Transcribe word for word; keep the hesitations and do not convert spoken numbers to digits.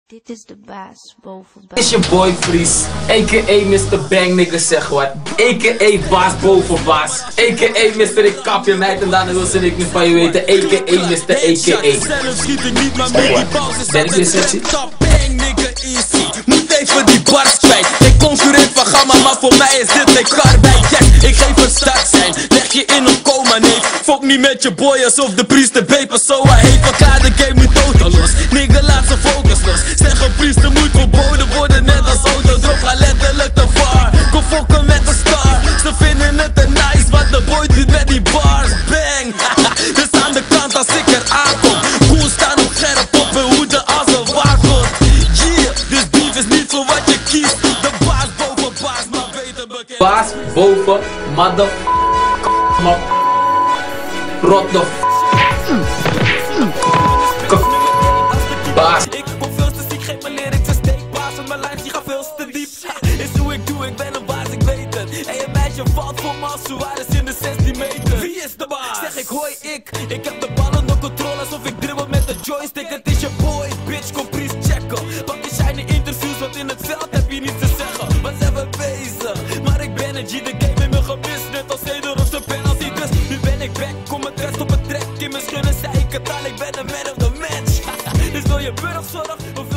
Dit is de baas boven Dit is je boy Fries, a k a. mister Bang nigga zeg wat, a k a baas boven baas, a k a. mister Ik kap je meid en daarna wil ze ik niet van je weten, a k a. mister A K A. Ben ik weer sexy? Moet even die bars kwijt. Geen concurrent van Gamma, maar voor mij is dit geen karbeid. Yes, ik geef een start zijn. Leg je in een coma, nee. Fok niet met je boy alsof de priester Beper Soa heeft elkaar de game nu totaal los. Nigga laat zijn focus los. Zeg een priester moet verboden worden net als autodrop. Ga letterlijk te var. Kom fokken met een star. Ze vinden het te nice wat de boy doet met die bars. Bang. Dus aan de kant als ik er aankom. Cool staan op scherp op en hoeden als een waakhond. Yeah, dus beef is niet voor wat je kiest. De baas boven baas, maar beter bekend. Baas boven, mother man. Rot de baas. Ik kom veel te ziek, geef me lyrics een steekbaas. Want mijn lijf die gaat veel te diep. Is hoe ik doe, ik ben een baas, ik weet het. En je meisje valt voor me als Suarez in de zestien meter. Wie is de baas? Zeg ik hoi ik. Ik heb de bal onder controle alsof ik dribbel met de joystick. Het is je boy, bitch, kom please checken. Want die shiny interviews, want in het veld heb je niets te zeggen. Wat zijn we bezig? Maar ik ben een G, de game in mijn gemis. Net als Eder of zijn penalty. Dus nu ben ik back, kom het rest op het trek. In mijn schudden zei ik het al, ik ben de man of the match. Dus wil je burgzorg?